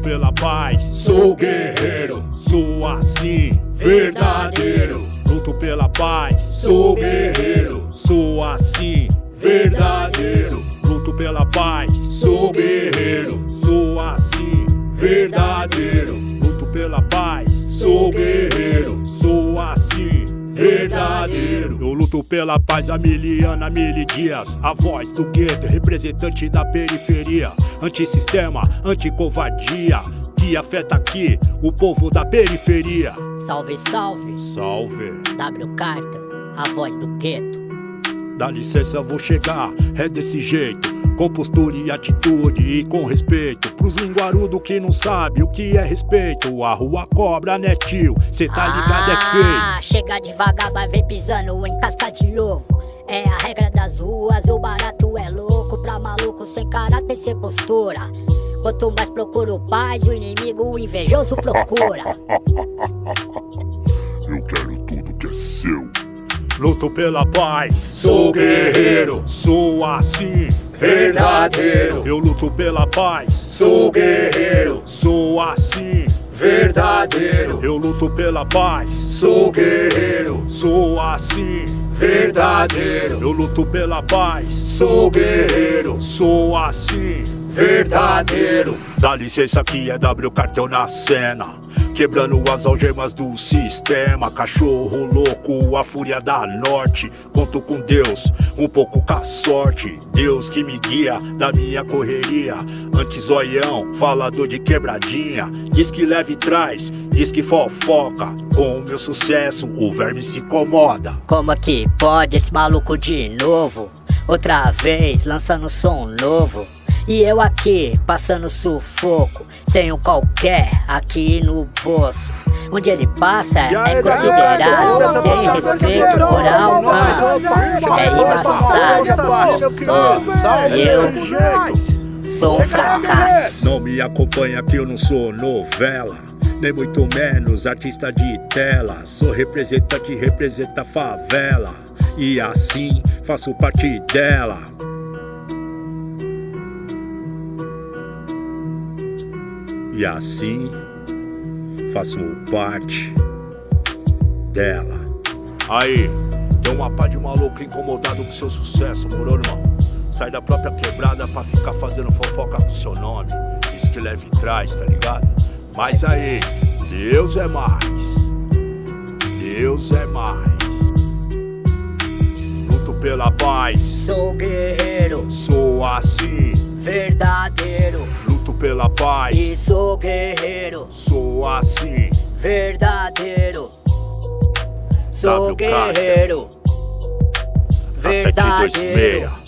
pela paz, sou guerreiro, sou assim, verdadeiro. Luto pela paz, sou guerreiro, sou assim, verdadeiro. Luto pela paz, sou guerreiro, sou assim, verdadeiro. Luto pela paz, sou guerreiro, sou assim, verdadeiro. Eu luto pela paz há mil anos, há 1000 dias. A voz do gueto, representante da periferia. Antissistema, anticovardia, que afeta aqui o povo da periferia. Salve, salve, Salve. W Carta, a voz do gueto. Dá licença, vou chegar, é desse jeito, com postura e atitude e com respeito. Pros linguarudos que não sabe o que é respeito. A rua cobra, né tio, cê tá ligado, é feio. Chega devagar, vai ver pisando em casca de ovo. É a regra das ruas, o barato é louco. Pra maluco sem caráter sem postura. Quanto mais procuro paz, o inimigo, o invejoso procura. Eu quero tudo que é seu. Luto pela paz, sou guerreiro, sou assim, verdadeiro. Eu luto pela paz, sou guerreiro, sou assim, verdadeiro. Eu luto pela paz, sou guerreiro, sou assim, verdadeiro. Eu luto pela paz, sou guerreiro, sou assim, verdadeiro. Dá licença que é W Cartel na cena, quebrando as algemas do sistema. Cachorro louco, a fúria da norte. Conto com Deus, um pouco com a sorte. Deus que me guia da minha correria. Antizoião, falador de quebradinha. Diz que leva e traz, diz que fofoca. Com o meu sucesso, o verme se incomoda. Como que pode esse maluco de novo? Outra vez, lançando som novo. E eu aqui, passando sufoco, sem um qualquer aqui no poço. Onde ele passa é considerado, tem respeito, moral, é embaçado. E eu sou um fracasso. Não me acompanha que eu não sou novela, nem muito menos artista de tela. Sou representante, representa a favela, e assim faço parte dela. E assim faço parte dela. Aí, tem uma pá de maluco incomodado com seu sucesso, moro, irmão? Sai da própria quebrada pra ficar fazendo fofoca com seu nome. Diz que leva e traz, tá ligado? Mas aí, Deus é mais. Deus é mais. Luto pela paz, Sou guerreiro, sou assim, verdadeiro. luto pela paz, E sou guerreiro, sou assim. verdadeiro. Sou W Carta, guerreiro, a verdadeiro. 726.